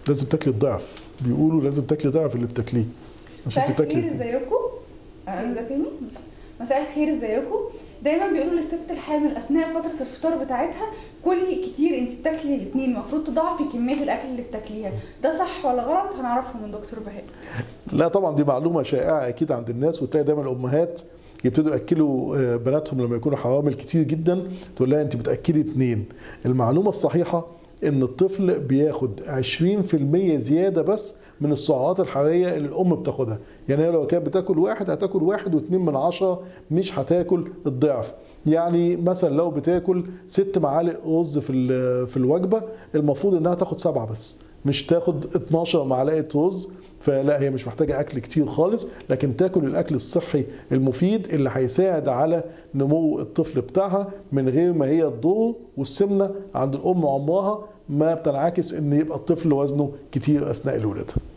لازم تاكلي الضعف، بيقولوا لازم تاكلي ضعف اللي بتاكليه عشان مساء تاكلي. الخير ازيكم؟ ده تاني؟ مساء الخير ازيكم؟ دايما بيقولوا للست الحامل اثناء فتره الفطار بتاعتها كلي كتير، انت بتاكلي الاثنين، المفروض تضاعفي كميه الاكل اللي بتاكليها، ده صح ولا غلط؟ هنعرفه من دكتور بهاء. لا طبعا دي معلومه شائعه اكيد عند الناس، وتلاقي دايما الامهات يبتدوا ياكلوا بناتهم لما يكونوا حوامل كتير جدا، تقول لها انت بتاكلي 2. المعلومه الصحيحه ان الطفل بياخد 20% زياده بس من السعرات الحراريه اللي الام بتاخدها، يعني هي لو كانت بتاكل 1 هتاكل 1.2، مش هتاكل الضعف. يعني مثلا لو بتاكل 6 معالق رز في الوجبه، المفروض انها تاخد 7 بس، مش تاخد 12 معلقه رز. فلا، هي مش محتاجه اكل كتير خالص، لكن تاكل الاكل الصحي المفيد اللي هيساعد على نمو الطفل بتاعها من غير ما هي تضر. والسمنه عند الام عمرها ما بتنعكس ان يبقى الطفل وزنه كتير اثناء الولاده.